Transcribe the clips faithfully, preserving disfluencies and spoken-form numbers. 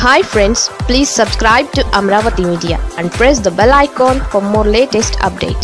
Hi friends, please subscribe to Amravati Media and press the bell icon for more latest updates.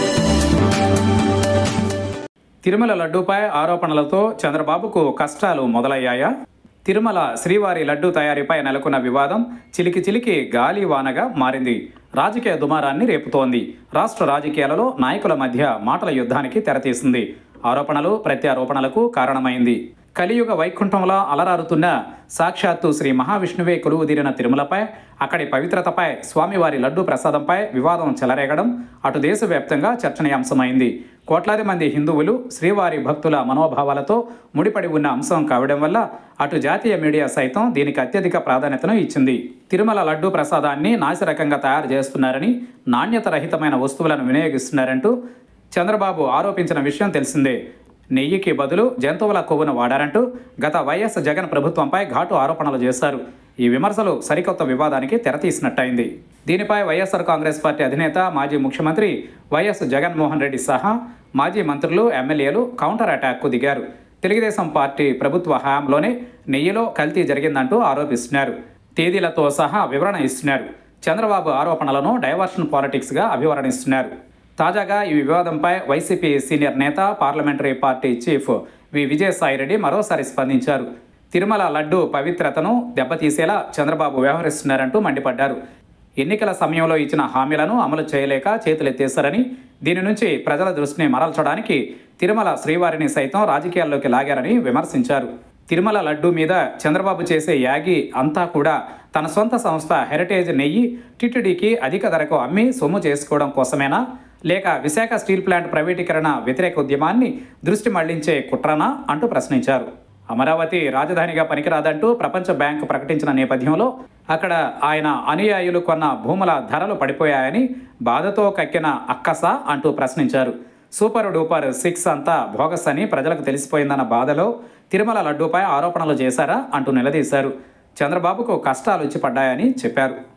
Tirumala లడ్డూపై ఆరోపణలతో చంద్రబాబుకు కష్టాలు మొదలయ్యాయా? తిరుమల శ్రీవారి లడ్డూ తయారీపై నెలకొన్న వివాదం చిలికి చిలికి గాలి వానగా మారింది. రాజకీయ దుమారాన్ని రేపుతోంది. రాష్ట్ర రాజకీయాలలో నాయకుల మధ్య మాటల యుద్ధానికి తెరతీసింది. ఆరోపణలు ప్రత్యారోపణలకు కారణమైంది. కలియుగ వైకుంఠంలో అలరారుతున్న సాక్షాత్తు శ్రీ మహావిష్ణువే కొలువుదీరిన తిరుమలపై, అక్కడి పవిత్రతపై, స్వామివారి లడ్డూ ప్రసాదంపై వివాదం చెలరేగడం అటు దేశవ్యాప్తంగా చర్చనీయాంశమైంది. కోట్లాది మంది హిందువులు శ్రీవారి భక్తుల మనోభావాలతో ముడిపడి ఉన్న అంశం కావడం వల్ల అటు జాతీయ మీడియా సైతం దీనికి అత్యధిక ప్రాధాన్యతను ఇచ్చింది. తిరుమల లడ్డూ ప్రసాదాన్ని నాసిరకంగా తయారు చేస్తున్నారని, నాణ్యత రహితమైన వస్తువులను వినియోగిస్తున్నారంటూ చంద్రబాబు ఆరోపించిన విషయం తెలిసిందే. నెయ్యికి బదులు జంతువుల కొవ్వును వాడారంటూ గత వైఎస్ జగన్ ప్రభుత్వంపై ఘాటు ఆరోపణలు చేశారు. ఈ విమర్శలు సరికొత్త వివాదానికి తెరతీసినట్టయింది. దీనిపై వైఎస్ఆర్ కాంగ్రెస్ పార్టీ అధినేత మాజీ ముఖ్యమంత్రి వైఎస్ జగన్మోహన్ రెడ్డి సహా మాజీ మంత్రులు, ఎమ్మెల్యేలు కౌంటర్ అటాక్కు దిగారు. తెలుగుదేశం పార్టీ ప్రభుత్వ హయాంలోనే నెయ్యిలో కల్తీ జరిగిందంటూ ఆరోపిస్తున్నారు. తేదీలతో సహా వివరణ ఇస్తున్నారు. చంద్రబాబు ఆరోపణలను డైవర్షన్ పాలిటిక్స్గా అభివర్ణిస్తున్నారు. తాజాగా ఈ వివాదంపై వైసీపీ సీనియర్ నేత, parliamentary party chief V Vijayasai Reddy మరోసారి స్పందించారు. తిరుమల లడ్డూ పవిత్రతను దెబ్బతీసేలా చంద్రబాబు వ్యవహరిస్తున్నారంటూ మండిపడ్డారు. ఎన్నికల సమయంలో ఇచ్చిన హామీలను అమలు చేయలేక చేతులెత్తేశారని, దీని నుంచి ప్రజల దృష్టిని మరల్చడానికి తిరుమల శ్రీవారిని సైతం రాజకీయాల్లోకి లాగారని విమర్శించారు. తిరుమల లడ్డూ మీద చంద్రబాబు చేసే యాగి అంతా కూడా తన సొంత సంస్థ హెరిటేజ్ నెయ్యి టిటిడికి అధిక ధరకు అమ్మి సొమ్ము చేసుకోవడం కోసమేనా, లేక విశాఖ స్టీల్ ప్లాంట్ ప్రైవేటీకరణ వ్యతిరేక ఉద్యమాన్ని దృష్టి మళ్లించే కుట్రనా అంటూ ప్రశ్నించారు. అమరావతి రాజధానిగా పనికిరాదంటూ ప్రపంచ బ్యాంకు ప్రకటించిన నేపథ్యంలో అక్కడ ఆయన అనుయాయులు కొన్న భూముల ధరలు పడిపోయాయని బాధతో కక్కిన అక్కసా అంటూ ప్రశ్నించారు. సూపర్ డూపర్ సిక్స్ అంతా భోగస్ అని ప్రజలకు తెలిసిపోయిందన్న బాధలో తిరుమల లడ్డూపై ఆరోపణలు చేశారా అంటూ నిలదీశారు. చంద్రబాబుకు కష్టాలు వచ్చి పడ్డాయని చెప్పారు.